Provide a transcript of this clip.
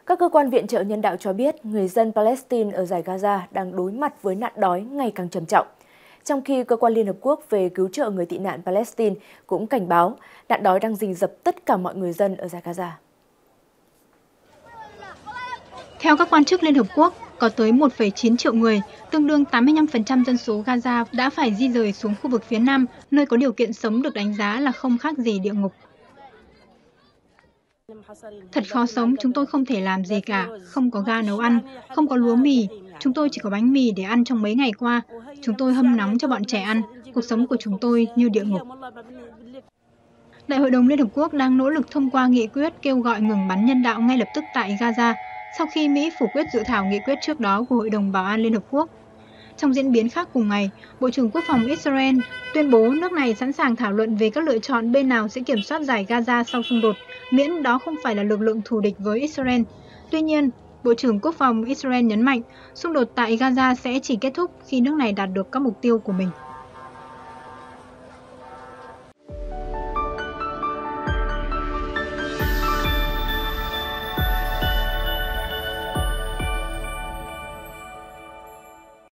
Các cơ quan viện trợ nhân đạo cho biết người dân Palestine ở dải Gaza đang đối mặt với nạn đói ngày càng trầm trọng. Trong khi Cơ quan Liên Hợp Quốc về cứu trợ người tị nạn Palestine cũng cảnh báo nạn đói đang rình rập tất cả mọi người dân ở dải Gaza. Theo các quan chức Liên Hợp Quốc, có tới 1,9 triệu người, tương đương 85% dân số Gaza đã phải di rời xuống khu vực phía Nam, nơi có điều kiện sống được đánh giá là không khác gì địa ngục. Thật khó sống, chúng tôi không thể làm gì cả, không có ga nấu ăn, không có lúa mì, chúng tôi chỉ có bánh mì để ăn trong mấy ngày qua. Chúng tôi hâm nóng cho bọn trẻ ăn, cuộc sống của chúng tôi như địa ngục. Đại hội đồng Liên Hợp Quốc đang nỗ lực thông qua nghị quyết kêu gọi ngừng bắn nhân đạo ngay lập tức tại Gaza, sau khi Mỹ phủ quyết dự thảo nghị quyết trước đó của Hội đồng Bảo an Liên Hợp Quốc. Trong diễn biến khác cùng ngày, Bộ trưởng Quốc phòng Israel tuyên bố nước này sẵn sàng thảo luận về các lựa chọn bên nào sẽ kiểm soát dải Gaza sau xung đột, miễn đó không phải là lực lượng thù địch với Israel. Tuy nhiên, Bộ trưởng Quốc phòng Israel nhấn mạnh xung đột tại Gaza sẽ chỉ kết thúc khi nước này đạt được các mục tiêu của mình.